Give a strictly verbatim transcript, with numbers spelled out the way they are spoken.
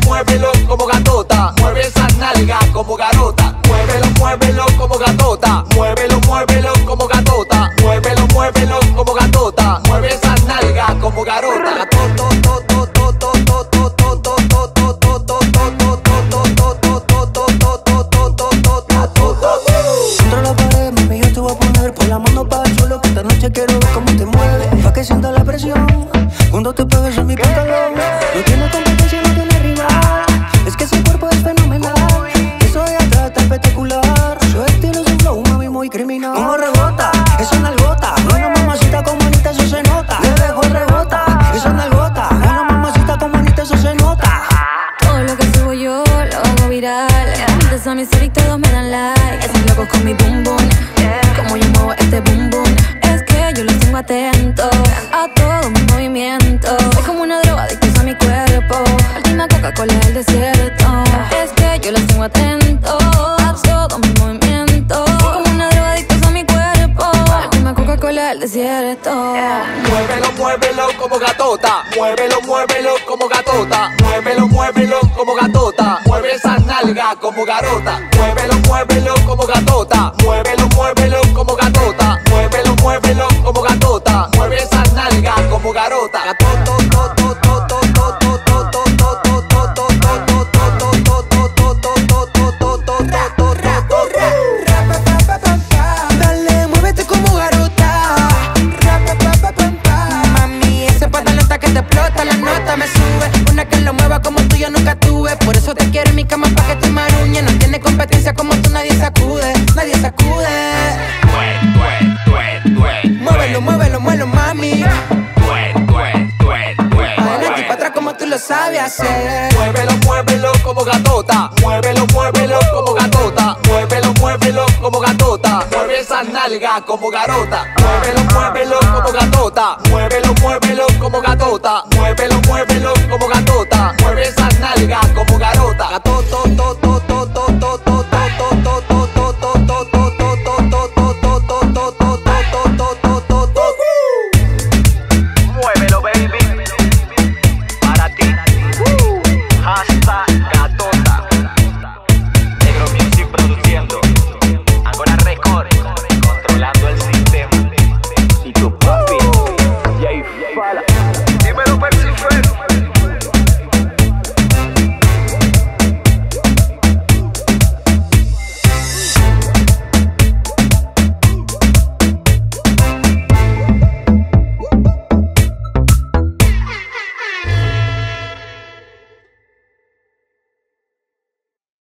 muévelo como gatota. Mueve esa nalga como garota. Muévelo, muévelo como gatota. Muévelo, muévelo como gatota. Muévelo, muévelo como gatota. Mueve esa nalga como garota. Contra la pared, mami, yo te voy a poner por la mano para el suelo, que esta noche quiero ver cómo te mueves, pa' que sienta la presión cuando te pegues en mi pantalón. No tiene competencia, no tiene rival, es que ese cuerpo es fenomenal. Eso de atrás está espectacular, su estilo es un flow, mami, muy criminal. Como rebota, eso nalgota, una mamacita como bonita, eso se nota. Le dejo rebota, eso nalgota, una mamacita como bonita, eso se nota. Todo lo que subo yo lo hago viral. Antes a mis stories todos me dan like. Están locos con mi boom boom. Como yo muevo este boom boom. Es que yo los tengo atentos a todos mis movimientos. Es como una droga adictos a mi cuerpo. Última Coca-Cola del desierto. Es que yo los tengo atentos a todos mis movimientos. Es como una droga adictos a mi cuerpo. Última Coca-Cola del desierto. Muévelo, muévelo como gatota. Muévelo, muévelo como gatota. Muévelo, muévelo como gatota. Mueve esa nalga como garota. Muévelo, muévelo como gatota. Muévelo, muévelo como gatota. Muévelo, muévelo como gatota. Mueve esa nalga como garota. Dale, muévete como garota. Mami, ese pantalón está que te explota. La nota me sube. Una que lo mueva como tú yo nunca tuve. Por eso te quiero en mi cama pa' que te maruñe. No tiene competencia como tú, nadie sacude. Nadie sacude. Muévelo, muévelo, muévelo, mami. Adelante y pa' atrás como tú lo sabes hacer. Muévelo, muévelo como gatota. Muévelo, muévelo como gatota. Muévelo, muévelo como gatota. Mueve esa nalga como garota. Muévelo, muévelo como gatota. Muévelo, muévelo como gatota. Muévelo, muévelo como gatota.